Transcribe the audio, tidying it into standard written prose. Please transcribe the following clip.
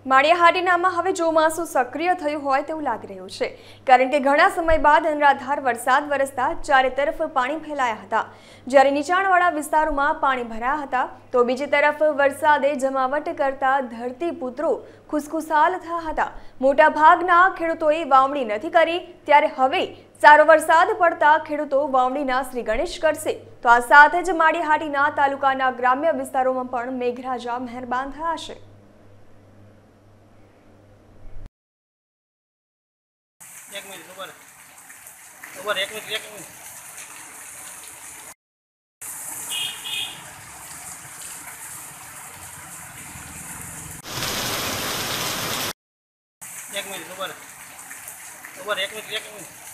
માળિયાહાટીનામાં હવે ચોમાસું સક્રિય થયું હોય તેવું લાગી રહ્યું છે, કારણ કે ઘણા સમય બાદ અનરાધાર વરસાદ વરસતા ચારે તરફ પાણી ફેલાયા હતા। જ્યારે નીચાણવાળા વિસ્તારોમાં પાણી ભરાયા હતા, તો બીજી તરફ વરસાદે જમાવટ કરતા ધરતીપુત્રો ખુશખુશાલ થયા હતા। મોટાભાગના ખેડૂતોએ વાવણી નથી કરી, ત્યારે હવે સારો વરસાદ પડતા ખેડૂતો વાવણીના શ્રી ગણેશ કરશે। તો આ સાથે જ માળિયાહાટીના તાલુકાના ગ્રામ્ય વિસ્તારોમાં પણ મેઘરાજા મહેરબાન થયા છે। एक मिनट ऊपर एक मिनट एक मिनट ऊपर एक मिनट एक मिनट